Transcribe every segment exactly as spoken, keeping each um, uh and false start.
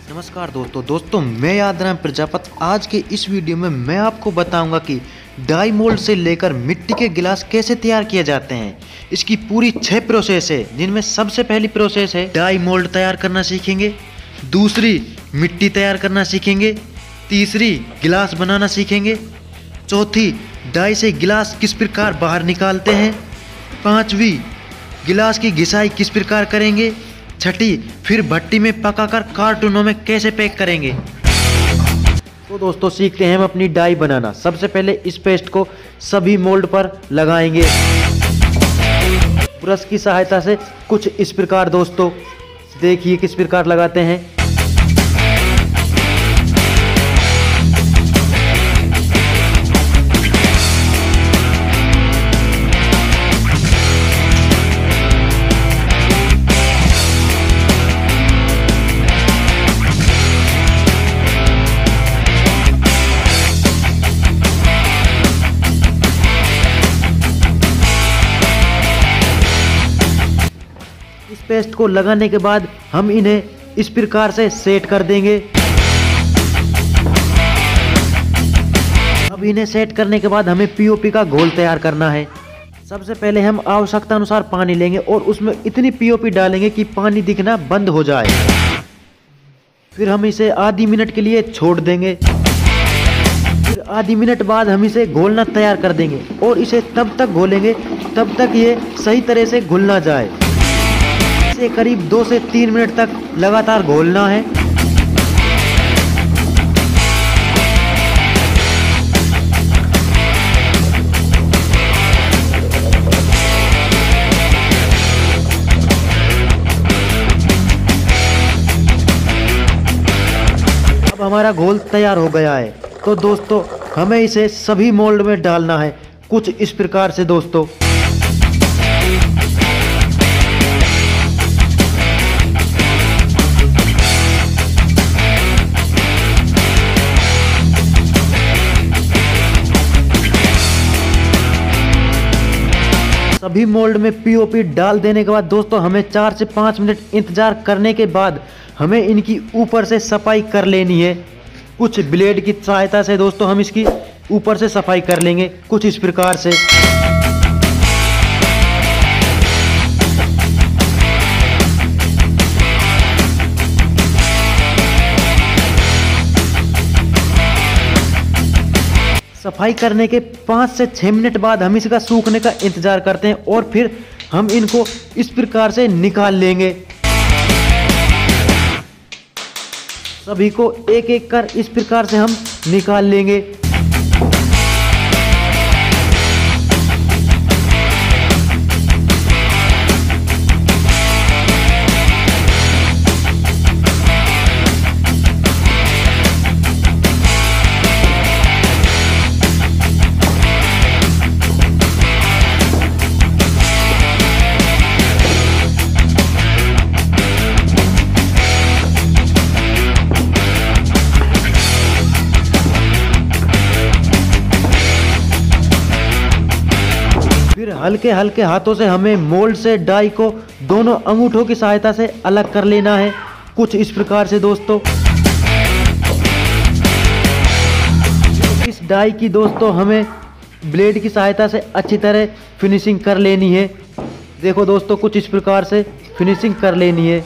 नमस्कार दोस्तों दोस्तों मैं आदराम प्रजापत। आज के इस वीडियो में मैं आपको बताऊंगा कि डाई मोल्ड से लेकर मिट्टी के गिलास कैसे तैयार किए जाते हैं। इसकी पूरी छह प्रोसेस है, जिनमें सबसे पहली प्रोसेस है डाई मोल्ड तैयार करना सीखेंगे, दूसरी मिट्टी तैयार करना सीखेंगे, तीसरी गिलास बनाना सीखेंगे, चौथी डाई से गिलास किस प्रकार बाहर निकालते हैं, पांचवी गिलास की घिसाई किस प्रकार करेंगे, छठी फिर भट्टी में पकाकर कार्टूनों में कैसे पैक करेंगे। तो दोस्तों सीखते हैं हम अपनी डाई बनाना। सबसे पहले इस पेस्ट को सभी मोल्ड पर लगाएंगे ब्रश की सहायता से। कुछ इस प्रकार दोस्तों देखिए किस प्रकार लगाते हैं। इस पेस्ट को लगाने के बाद हम इन्हें इस प्रकार से सेट कर देंगे। अब इन्हें सेट करने के बाद हमें पीओपी का घोल तैयार करना है। सबसे पहले हम आवश्यकता अनुसार पानी लेंगे और उसमें इतनी पीओपी डालेंगे कि पानी दिखना बंद हो जाए। फिर हम इसे आधी मिनट के लिए छोड़ देंगे। फिर आधी मिनट बाद हम इसे घोलना तैयार कर देंगे और इसे तब तक घोलेंगे तब तक ये सही तरह से घुल ना जाए। इसे करीब दो से तीन मिनट तक लगातार घोलना है। अब हमारा घोल तैयार हो गया है। तो दोस्तों हमें इसे सभी मोल्ड में डालना है कुछ इस प्रकार से दोस्तों। सभी मोल्ड में पीओपी डाल देने के बाद दोस्तों हमें चार से पाँच मिनट इंतजार करने के बाद हमें इनकी ऊपर से सफाई कर लेनी है। कुछ ब्लेड की सहायता से दोस्तों हम इसकी ऊपर से सफाई कर लेंगे कुछ इस प्रकार से। सफाई करने के पाँच से छः मिनट बाद हम इसका सूखने का इंतजार करते हैं और फिर हम इनको इस प्रकार से निकाल लेंगे। सभी को एक एक कर इस प्रकार से हम निकाल लेंगे। फिर हल्के हल्के हाथों से हमें मोल्ड से डाई को दोनों अंगूठों की सहायता से अलग कर लेना है कुछ इस प्रकार से दोस्तों। इस डाई की दोस्तों हमें ब्लेड की सहायता से अच्छी तरह फिनिशिंग कर लेनी है। देखो दोस्तों कुछ इस प्रकार से फिनिशिंग कर लेनी है।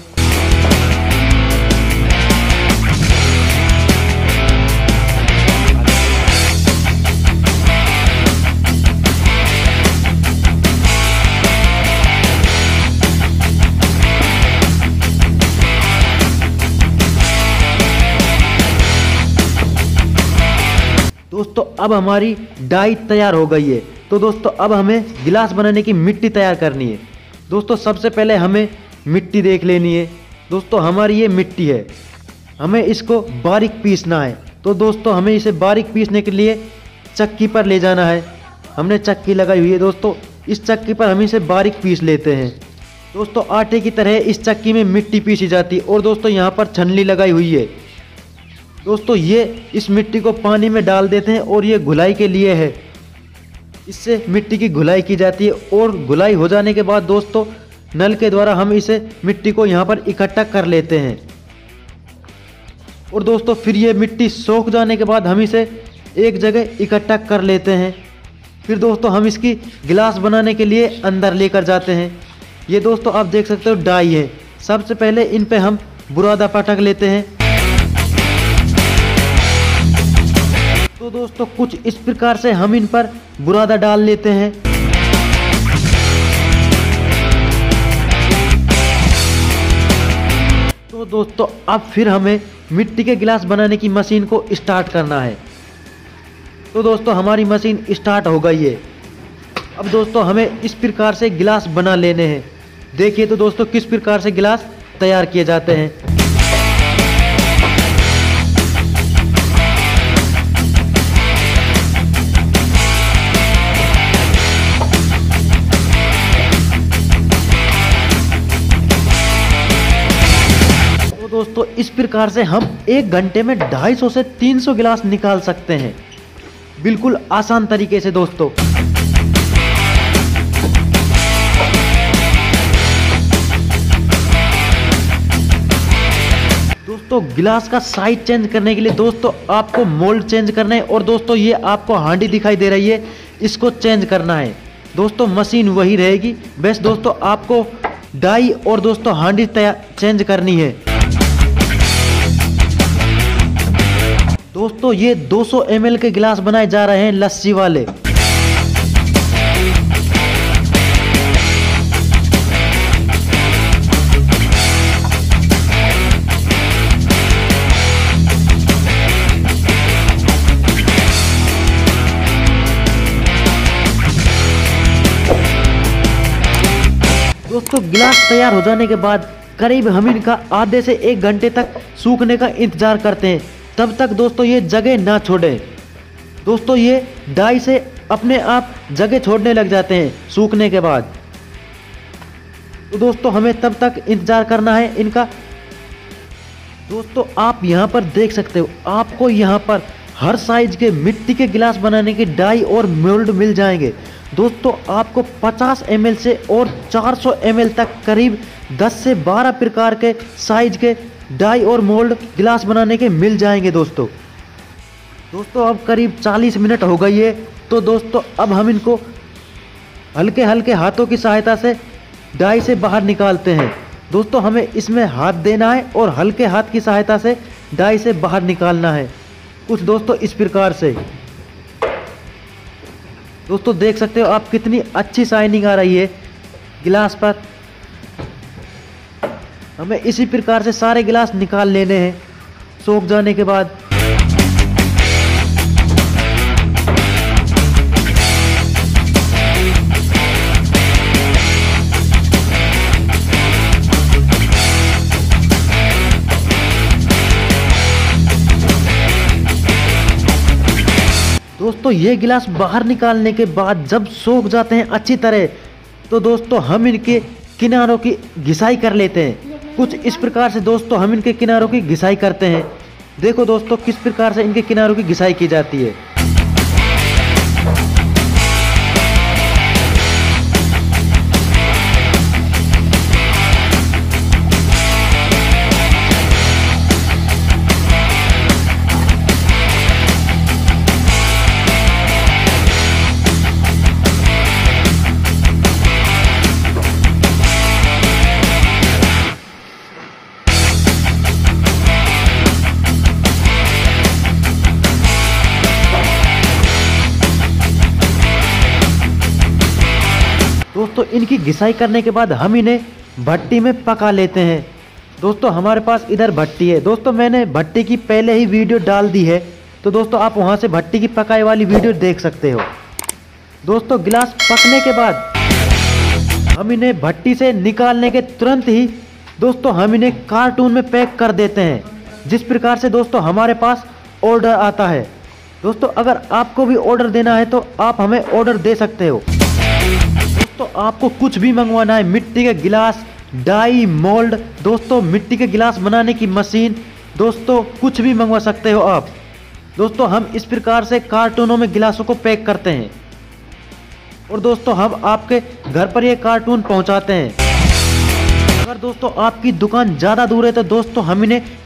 दोस्तों अब हमारी डाई तैयार हो गई है। तो दोस्तों अब हमें गिलास बनाने की मिट्टी तैयार करनी है। दोस्तों सबसे पहले हमें मिट्टी देख लेनी है। दोस्तों हमारी ये मिट्टी है, हमें इसको बारीक पीसना है। तो दोस्तों हमें इसे बारीक पीसने के लिए चक्की पर ले जाना है। हमने चक्की लगाई हुई है दोस्तों, इस चक्की पर हम इसे बारीक पीस लेते हैं। दोस्तों आटे की तरह इस चक्की में मिट्टी पीसी जाती है और दोस्तों यहाँ पर छन्नी लगाई हुई है। दोस्तों ये इस मिट्टी को पानी में डाल देते हैं और ये घुलाई के लिए है। इससे मिट्टी की घुलाई की जाती है और घुलाई हो जाने के बाद दोस्तों नल के द्वारा हम इसे मिट्टी को यहाँ पर इकट्ठा कर लेते हैं। और दोस्तों फिर ये मिट्टी सूख जाने के बाद हम इसे एक जगह इकट्ठा कर लेते हैं। फिर दोस्तों हम इसकी गिलास बनाने के लिए अंदर लेकर जाते हैं। ये दोस्तों आप देख सकते हो डाई है। सबसे पहले इन पे हम बुरादा पटक लेते हैं। तो दोस्तों कुछ इस प्रकार से हम इन पर बुरादा डाल लेते हैं। तो दोस्तों अब फिर हमें मिट्टी के गिलास बनाने की मशीन को स्टार्ट करना है। तो दोस्तों हमारी मशीन स्टार्ट हो गई है। अब दोस्तों हमें इस प्रकार से गिलास बना लेने हैं। देखिए तो दोस्तों किस प्रकार से गिलास तैयार किए जाते हैं। तो दोस्तों इस प्रकार से हम एक घंटे में ढाई सौ से तीन सौ गिलास निकाल सकते हैं, बिल्कुल आसान तरीके से दोस्तों। दोस्तों गिलास का साइज चेंज करने के लिए दोस्तों आपको मोल्ड चेंज करना है। और दोस्तों ये आपको हांडी दिखाई दे रही है, इसको चेंज करना है। दोस्तों मशीन वही रहेगी, बस दोस्तों आपको डाई और दोस्तों हांडी चेंज करनी है। दोस्तों ये दो सौ एम एल के गिलास बनाए जा रहे हैं लस्सी वाले। दोस्तों गिलास तैयार हो जाने के बाद करीब हम इनका आधे से एक घंटे तक सूखने का इंतजार करते हैं। तब तक दोस्तों ये जगह ना छोड़े। दोस्तों ये डाई से अपने आप जगह छोड़ने लग जाते हैं सूखने के बाद। तो दोस्तों हमें तब तक इंतजार करना है इनका। दोस्तों आप यहाँ पर देख सकते हो, आपको यहाँ पर हर साइज के मिट्टी के गिलास बनाने के डाई और मोल्ड मिल जाएंगे। दोस्तों आपको पचास एम एल से और चार सौ एम एल तक करीब दस से बारह प्रकार के साइज के डाई और मोल्ड गिलास बनाने के मिल जाएंगे दोस्तों। दोस्तों अब करीब चालीस मिनट हो गई है। तो दोस्तों अब हम इनको हल्के हल्के हाथों की सहायता से डाई से बाहर निकालते हैं। दोस्तों हमें इसमें हाथ देना है और हल्के हाथ की सहायता से डाई से बाहर निकालना है, कुछ दोस्तों इस प्रकार से। दोस्तों देख सकते हो आप कितनी अच्छी शाइनिंग आ रही है गिलास पर। हमें इसी प्रकार से सारे गिलास निकाल लेने हैं सूख जाने के बाद। दोस्तों ये गिलास बाहर निकालने के बाद जब सूख जाते हैं अच्छी तरह, तो दोस्तों हम इनके किनारों की घिसाई कर लेते हैं। कुछ इस प्रकार से दोस्तों हम इनके किनारों की घिसाई करते हैं। देखो दोस्तों किस प्रकार से इनके किनारों की घिसाई की जाती है। दोस्तों इनकी घिसाई करने के बाद हम इन्हें भट्टी में पका लेते हैं। दोस्तों हमारे पास इधर भट्टी है। दोस्तों मैंने भट्टी की पहले ही वीडियो डाल दी है, तो दोस्तों आप वहां से भट्टी की पकाई वाली वीडियो देख सकते हो। दोस्तों गिलास पकने के बाद हम इन्हें भट्टी से निकालने के तुरंत ही दोस्तों हम इन्हें कार्टून में पैक कर देते हैं, जिस प्रकार से दोस्तों हमारे पास ऑर्डर आता है। दोस्तों अगर आपको भी ऑर्डर देना है तो आप हमें ऑर्डर दे सकते हो। दोस्तों आपको कुछ भी मंगवाना है, मिट्टी के गिलास, डाई, मोल्ड, दोस्तों मिट्टी के गिलास बनाने की मशीन, दोस्तों कुछ भी मंगवा सकते हो आप। दोस्तों हम इस प्रकार से कार्टूनों में गिलासों को पैक करते हैं और दोस्तों हम आपके घर पर ये कार्टून पहुंचाते हैं। अगर दोस्तों आपकी दुकान ज़्यादा दूर है तो दोस्तों हम इन्हें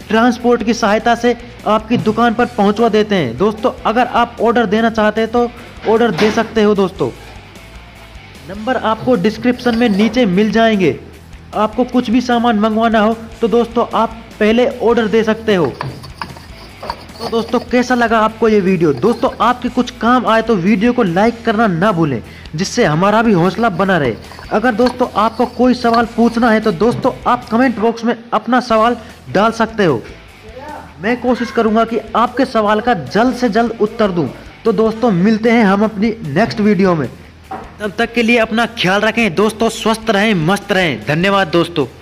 ट्रांसपोर्ट की सहायता से आपकी दुकान पर पहुंचवा देते हैं। दोस्तों अगर आप ऑर्डर देना चाहते हैं तो ऑर्डर दे सकते हो। दोस्तों नंबर आपको डिस्क्रिप्शन में नीचे मिल जाएंगे। आपको कुछ भी सामान मंगवाना हो तो दोस्तों आप पहले ऑर्डर दे सकते हो। तो दोस्तों कैसा लगा आपको ये वीडियो? दोस्तों आपके कुछ काम आए तो वीडियो को लाइक करना ना भूलें, जिससे हमारा भी हौसला बना रहे। अगर दोस्तों आपको कोई सवाल पूछना है तो दोस्तों आप कमेंट बॉक्स में अपना सवाल डाल सकते हो। मैं कोशिश करूंगा कि आपके सवाल का जल्द से जल्द उत्तर दूं। तो दोस्तों मिलते हैं हम अपनी नेक्स्ट वीडियो में। तब तक के लिए अपना ख्याल रखें दोस्तों, स्वस्थ रहें, मस्त रहें। धन्यवाद दोस्तों।